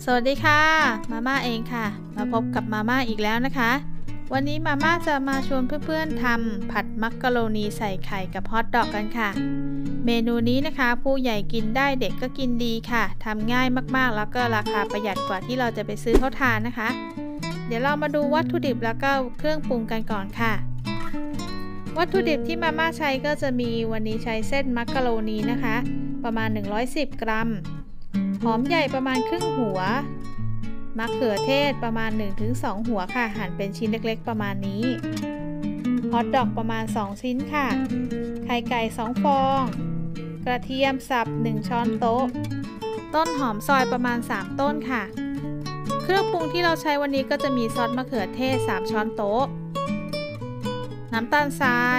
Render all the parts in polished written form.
สวัสดีค่ะมาม่าเองค่ะมาพบกับมาม่าอีกแล้วนะคะวันนี้มาม่าจะมาชวนเพื่อนๆทำผัดมักกะโรนีใส่ไข่กับฮอทดอกกันค่ะเมนูนี้นะคะผู้ใหญ่กินได้เด็กก็กินดีค่ะทำง่ายมากๆแล้วก็ราคาประหยัดกว่าที่เราจะไปซื้อเขาทานนะคะเดี๋ยวเรามาดูวัตถุดิบแล้วก็เครื่องปรุงกันก่อนค่ะวัตถุดิบที่มาม่าใช้ก็จะมีวันนี้ใช้เส้นมักกะโรนีนะคะประมาณ110 กรัมหอมใหญ่ประมาณครึ่งหัวมะเขือเทศประมาณ 1-2 หัวค่ะหั่นเป็นชิ้นเล็กๆประมาณนี้ฮอทดอกประมาณ2ชิ้นค่ะไข่ไก่2ฟองกระเทียมสับ1ช้อนโต๊ะต้นหอมซอยประมาณ3ต้นค่ะเครื่องปรุงที่เราใช้วันนี้ก็จะมีซอสมะเขือเทศ3ช้อนโต๊ะน้ำตาลทราย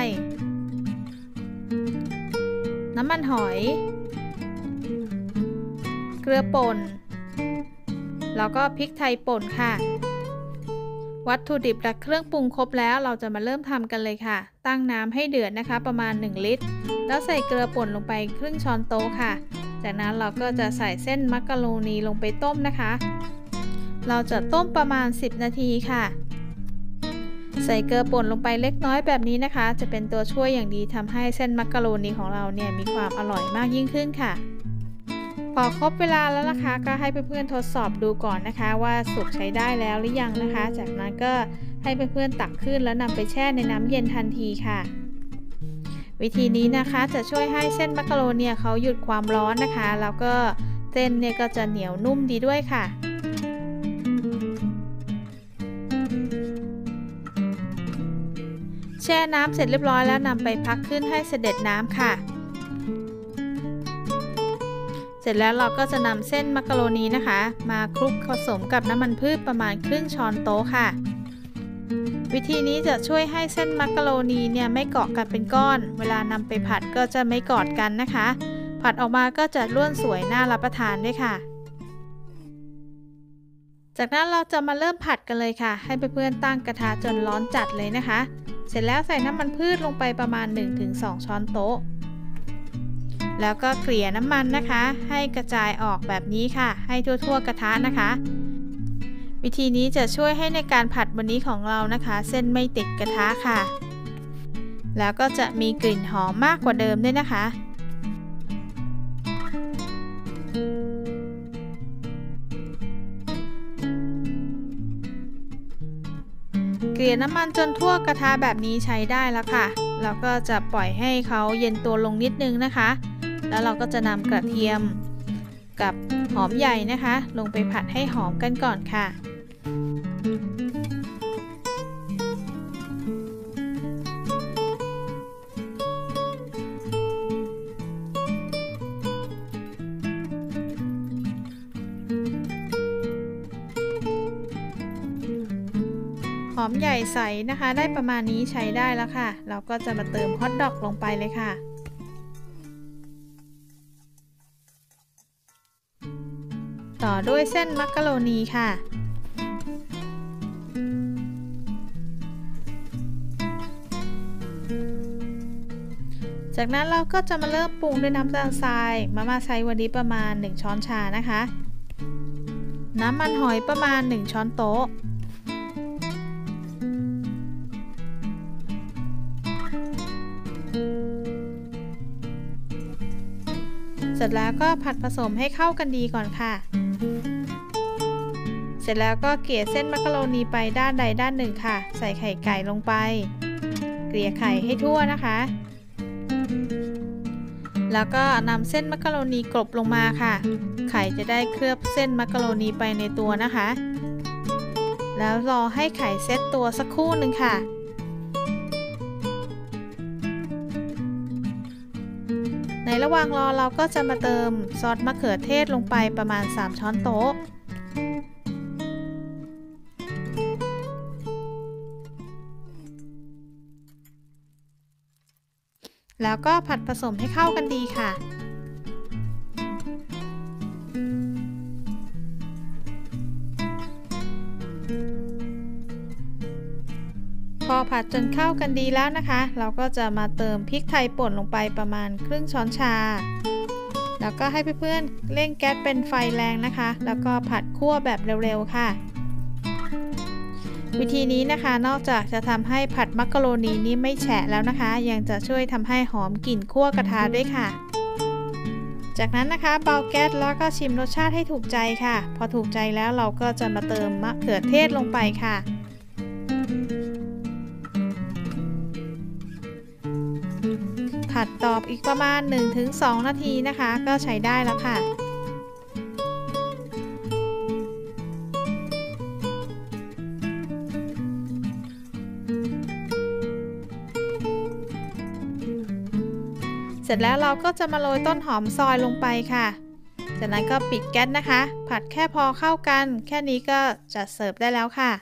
น้ำมันหอยเกลือป่นแล้วก็พริกไทยป่นค่ะวัตถุดิบและเครื่องปรุงครบแล้วเราจะมาเริ่มทำกันเลยค่ะตั้งน้ำให้เดือดนะคะประมาณ1 ลิตรแล้วใส่เกลือป่นลงไปครึ่งช้อนโต๊ะค่ะจากนั้นเราก็จะใส่เส้นมักกะโรนีลงไปต้มนะคะเราจะต้มประมาณ10 นาทีค่ะใส่เกลือป่นลงไปเล็กน้อยแบบนี้นะคะจะเป็นตัวช่วยอย่างดีทำให้เส้นมักกะโรนีของเราเนี่ยมีความอร่อยมากยิ่งขึ้นค่ะพอครบเวลาแล้วนะคะก็ให้เพื่อนๆทดสอบดูก่อนนะคะว่าสุกใช้ได้แล้วหรือยังนะคะจากนั้นก็ให้เพื่อนๆตักขึ้นแล้วนำไปแช่ในน้ำเย็นทันทีค่ะวิธีนี้นะคะจะช่วยให้เส้นมักกะโรนีเขาหยุดความร้อนนะคะแล้วก็เส้นเนี่ยก็จะเหนียวนุ่มดีด้วยค่ะแช่น้ำเสร็จเรียบร้อยแล้วนำไปพักขึ้นให้เสด็จน้ำค่ะเสร็จแล้วเราก็จะนำเส้นมักกะโรนีนะคะมาคลุกผสมกับน้ำมันพืชประมาณครึ่งช้อนโต๊ะค่ะวิธีนี้จะช่วยให้เส้นมักกะโรนีเนี่ยไม่เกาะกันเป็นก้อนเวลานำไปผัดก็จะไม่กอดกันนะคะผัดออกมาก็จะร่วนสวยน่ารับประทานด้วยค่ะจากนั้นเราจะมาเริ่มผัดกันเลยค่ะให้เพื่อนๆตั้งกระทะจนร้อนจัดเลยนะคะเสร็จแล้วใส่น้ำมันพืชลงไปประมาณ 1-2 ช้อนโต๊ะแล้วก็เกลี่ยน้ำมันนะคะให้กระจายออกแบบนี้ค่ะให้ทั่วๆกระทะนะคะวิธีนี้จะช่วยให้ในการผัดวันนี้ของเรานะคะเส้นไม่ติดกระทะค่ะแล้วก็จะมีกลิ่นหอมมากกว่าเดิมด้วยนะคะเกลี่ยน้ำมันจนทั่วกระทะแบบนี้ใช้ได้แล้วค่ะแล้วก็จะปล่อยให้เขาเย็นตัวลงนิดนึงนะคะแล้วเราก็จะนำกระเทียมกับหอมใหญ่นะคะลงไปผัดให้หอมกันก่อนค่ะหอมใหญ่ใสนะคะได้ประมาณนี้ใช้ได้แล้วค่ะเราก็จะมาเติมฮอทดอกลงไปเลยค่ะต่อด้วยเส้นมักกะโรนีค่ะจากนั้นเราก็จะมาเริ่มปรุงด้วยน้ำตาลทรายมาม่าใช้วันนี้ประมาณ1 ช้อนชานะคะน้ำมันหอยประมาณ1 ช้อนโต๊ะเสร็จแล้วก็ผัดผสมให้เข้ากันดีก่อนค่ะเสร็จแล้วก็เกลี่ยเส้นมักกะโรนีไปด้านใดด้านหนึ่งค่ะใส่ไข่ไก่ลงไปเกลี่ยไข่ให้ทั่วนะคะแล้วก็นำเส้นมักกะโรนีกลบลงมาค่ะไข่จะได้เคลือบเส้นมักกะโรนีไปในตัวนะคะแล้วรอให้ไข่เซตตัวสักครู่หนึ่งค่ะในระหว่างรอเราก็จะมาเติมซอสมะเขือเทศลงไปประมาณ3 ช้อนโต๊ะแล้วก็ผัดผสมให้เข้ากันดีค่ะพอผัดจนเข้ากันดีแล้วนะคะเราก็จะมาเติมพริกไทยป่นลงไปประมาณครึ่งช้อนชาแล้วก็ให้เพื่อนๆเร่งแก๊สเป็นไฟแรงนะคะแล้วก็ผัดคั่วแบบเร็วๆค่ะวิธีนี้นะคะนอกจากจะทำให้ผัดมักกะโรนีนี้ไม่แฉะแล้วนะคะยังจะช่วยทำให้หอมกลิ่นคั่วกระทะด้วยค่ะจากนั้นนะคะเบาแก๊สแล้วก็ชิมรสชาติให้ถูกใจค่ะพอถูกใจแล้วเราก็จะมาเติมมะเขือเทศลงไปค่ะผัดต่ออีกประมาณ 1-2 นาทีนะคะก็ใช้ได้แล้วค่ะเสร็จแล้วเราก็จะมาโรยต้นหอมซอยลงไปค่ะจากนั้นก็ปิดแก๊สนะคะผัดแค่พอเข้ากันแค่นี้ก็จะเสิร์ฟได้แล้วค่ะ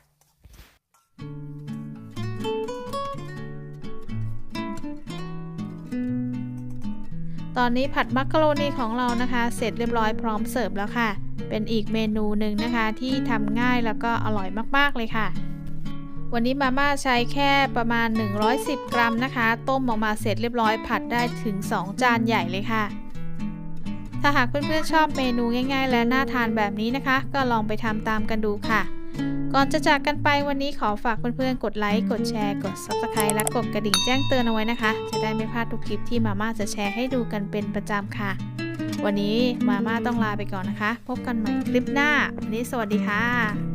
ตอนนี้ผัดมักกะโรนีของเรานะคะเสร็จเรียบร้อยพร้อมเสิร์ฟแล้วค่ะเป็นอีกเมนูหนึ่งนะคะที่ทำง่ายแล้วก็อร่อยมากๆเลยค่ะวันนี้มาม่าใช้แค่ประมาณ110 กรัมนะคะต้มออกมาเสร็จเรียบร้อยผัดได้ถึง2 จานใหญ่เลยค่ะถ้าหากเพื่อนๆชอบเมนูง่ายๆและน่าทานแบบนี้นะคะก็ลองไปทำตามกันดูค่ะก่อนจะจากกันไปวันนี้ขอฝากเพื่อนๆกดไลค์กดแชร์กด Subscribe และกดกระดิ่งแจ้งเตือนเอาไว้นะคะจะได้ไม่พลาดทุกคลิปที่มาม่าจะแชร์ให้ดูกันเป็นประจำค่ะวันนี้มาม่าต้องลาไปก่อนนะคะพบกันใหม่คลิปหน้าวันนี้สวัสดีค่ะ